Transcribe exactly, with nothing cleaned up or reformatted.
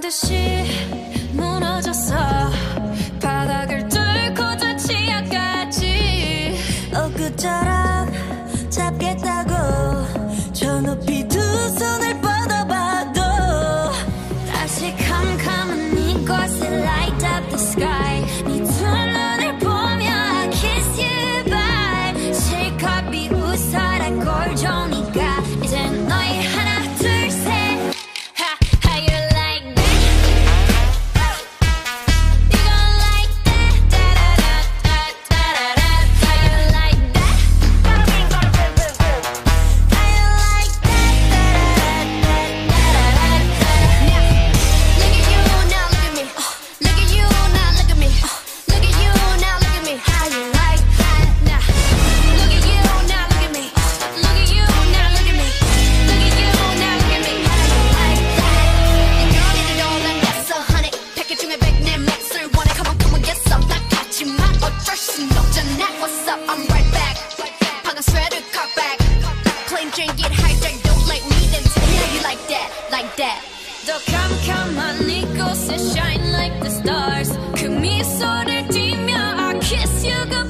듯이 무너졌어. 바닥을 뚫고 저 치아까지. 엊그처럼 잡겠다고 저 높이 두 손을 뻗어봐도 다시 캄캄한 이곳에 light up the sky. 네 두 눈을 보며 I kiss you bye. 실컷 비웃어라 꼴좋으니까 이젠 너희 하나 둘 셋. Ha, how you like that? You gon' like that? Da-da-da-da-da-da-da. How you like that? How you like that? Da-da-da-da-da-da-da-da. Look at you now, look at me. Look at you now, look at me. Look at you now, look at me. How you like that? Now, look at you now, look at me. Look at you now, look at me. Look at you now, look at me. How you like that? You don't need it all and that's a honey. 백개 중에 백 내 몫을 원해. Come on, come on, get some. 나 같지만 어쩔 순 없잖아. What's up? I'm right back. 방금 sweater cut back. Plain Jane get hijack. Don't like me, then tell me how you like that, like that. 더 캄캄한 이곳에 shine like the stars. 그 미소를 띠며 I kiss you goodbye.